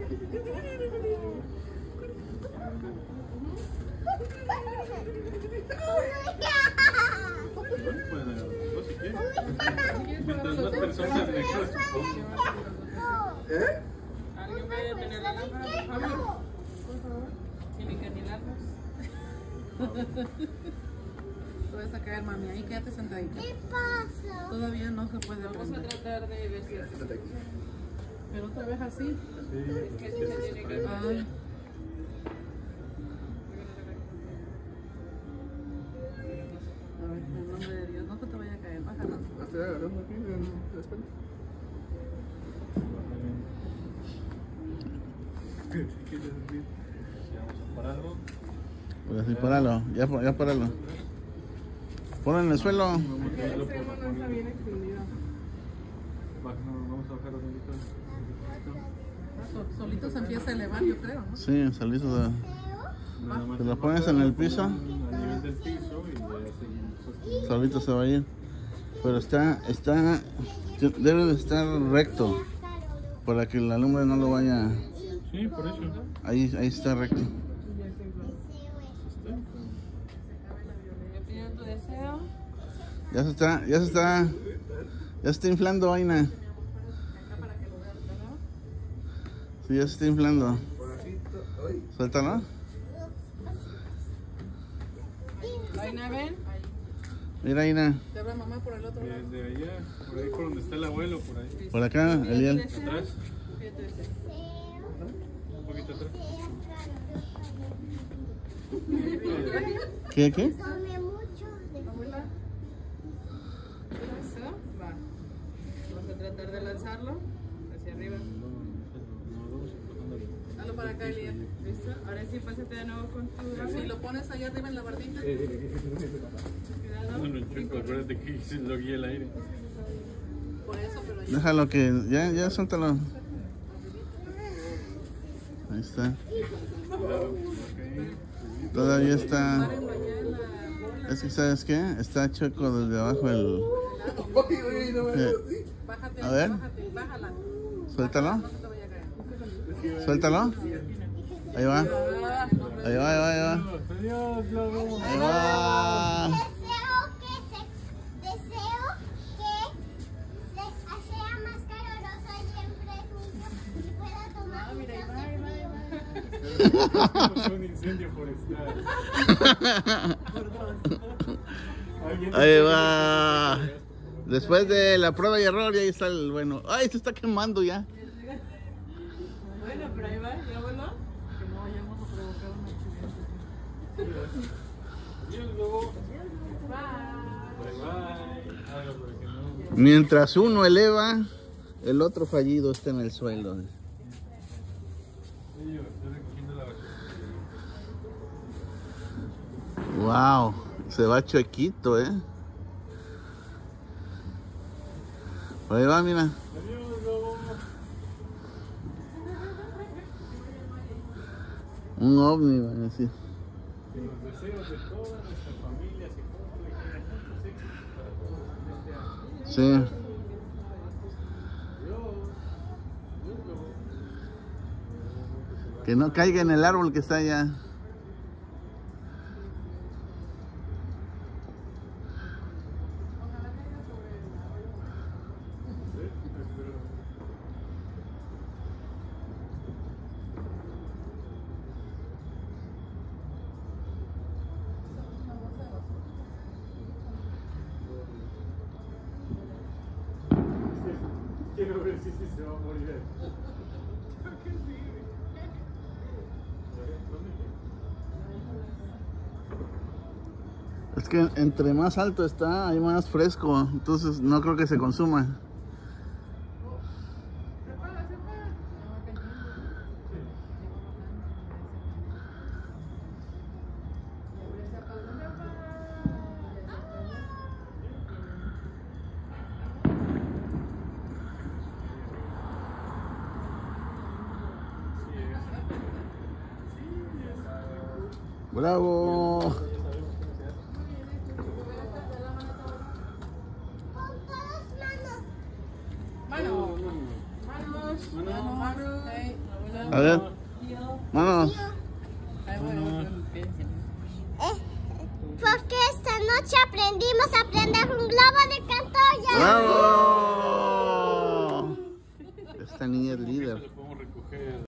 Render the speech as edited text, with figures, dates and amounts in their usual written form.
Mientras más personas mejor. ¿Eh? ¿Alguien puede tener la lámpara, por favor? Por favor. Tienen que anilarnos. Te vas a caer, mami. Ahí quédate sentadita. ¿Qué pasa? Todavía no se puede Vamos a aprender. tratar de ver si es Pero otra vez así. que sí se tiene que hacer. Ay. A ver, en nombre de Dios, no se te vaya a caer. Bájalo. Estoy agarrando aquí en la espalda. Vamos a pararlo. Pues así, páralo, ya páralo. Ponlo en el suelo. Vamos a verlo por la Está bien extendido. Vamos a bajarlo un poquito. Solito se empieza a elevar, yo creo, ¿no? Sí, solito. Nada más Te lo pones en el piso, a nivel del piso y ya seguimos. solito se va a ir. Pero debe de estar recto para que la lumbre no lo vaya. Sí, por eso. Ahí está recto. Yo pido tu deseo. Ya se está inflando, Aina. Sí, ya se está inflando. Suéltalo. Aina, ven. Mira, Aina. Te habla mamá por el otro lado. Desde allá, por ahí por donde está el abuelo, por ahí. Por acá, Eliel. Atrás, Pide tu deseo. un poquito atrás. ¿Qué? Come mucho de Abuela. Eso. Va. Vamos a tratar de lanzarlo hacia arriba. Dalo para acá, Eliel. ¿Listo? Ahora sí, pásate de nuevo con tu Si brazo. lo pones allá arriba en la bardita. Cuidado. No, no, chico, acuérdate que se lo guía el aire. Por eso, pero ya. Déjalo que. Ya suéltalo. Ahí está. Todavía está. Párenlo allá en la bola. Es que, ¿sabes qué? Está chueco desde abajo el. Bájate, A ver. bájate, bájala. Suéltalo. No se te vaya a caer. Suéltalo. Ahí va. Ahí va. Adiós, Lobo. Ahí va. Deseo que sea más caloroso siempre juntos y pueda tomar Es un incendio forestal. Ahí va. Después de la prueba y error, ya ahí está el bueno. ¡Ay, se está quemando ya! Bueno, pero ahí va, ya voló. Que no vayamos a provocar un accidente. Adiós, Lobo. Bye. Bye, bye. Hágalo para que no. Mientras uno eleva, el otro fallido está en el suelo. Sí, yo estoy recogiendo la basura. Wow, se va chuequito, Por ahí va, mira. Adiós, Lobo. Un ovni, van a decir. Que los deseos de toda nuestra familia se cumplen y tengan muchos éxitos para todos este año. Sí. Adiós. Adiós, Lobo. Que no caiga en el árbol que está allá. Quiero ver si se va a morir. Es que entre más alto está, hay más fresco. Entonces no creo que se consuma. ¡Bravo! con todas manos. Manos. Manos. Hey, A ver. Vámonos. Ay, bueno, espérense. Porque esta noche aprendimos a prender un globo de Cantoya. ¡Bravo! Esta niña es líder. Le podemos recoger